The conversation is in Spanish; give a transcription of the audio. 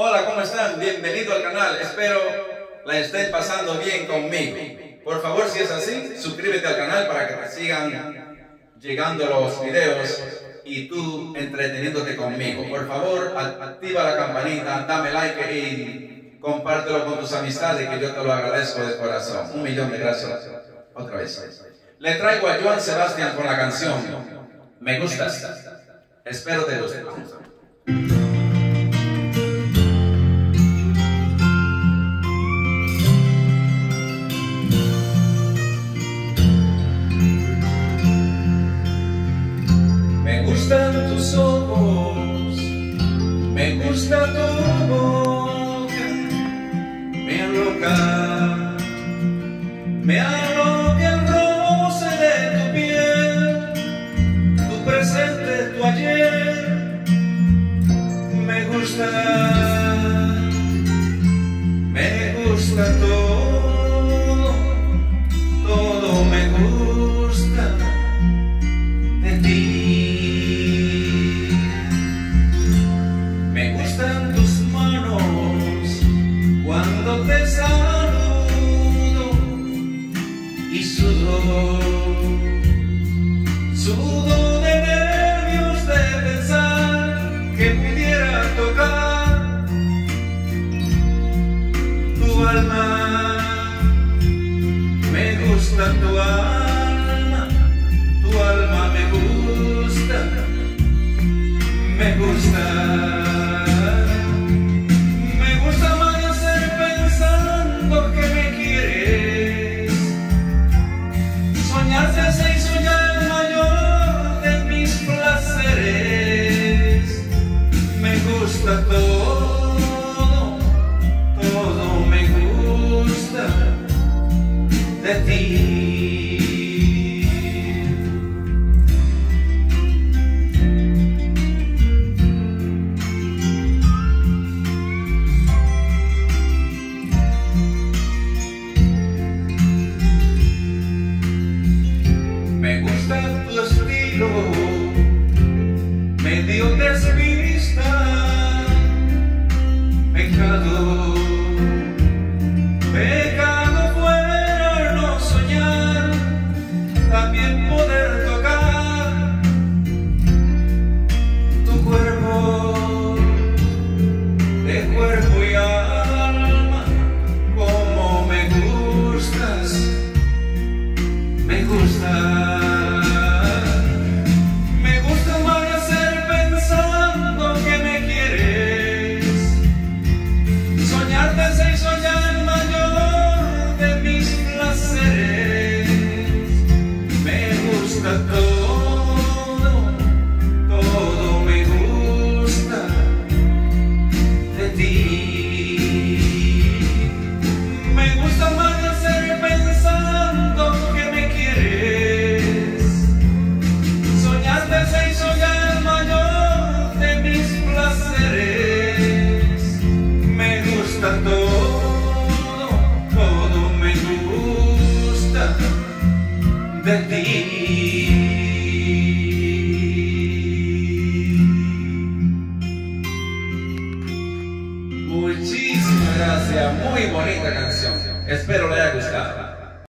Hola, ¿cómo están? Bienvenido al canal. Espero la estén pasando bien conmigo. Por favor, si es así, suscríbete al canal para que te sigan llegando los videos y tú entreteniéndote conmigo. Por favor, activa la campanita, dame like y compártelo con tus amistades, que yo te lo agradezco de corazón. 1.000.000 de gracias. Otra vez. Le traigo a Joan Sebastián con la canción Me Gustas. Espero te guste. Me gustan tus ojos, me gusta tu boca, me aloca el roce de tu piel, tu presente, tu ayer. Me gusta todo, todo me gusta de ti. Cuando te saludo y sudo de nervios de pensar que pudiera tocar tu alma. Me gusta tu alma me gusta, me gusta. Se hizo ya el mayor de mis placeres. Me gusta todo, todo me gusta de ti. Me gusta tu estilo, medio desvista, pecado fuera no soñar, también poder tocar tu cuerpo, de cuerpo y alma, como me gustas, me gusta. Se hizo ya el mayor de mis placeres. Me gusta todo, todo me gusta de ti. Me gusta amanecer pensando que me quieres. Soñarte se hizo ya el mayor de mis placeres. Me gusta todo, todo me gusta de ti. Muchísimas gracias, muy bonita canción. Espero le haya gustado.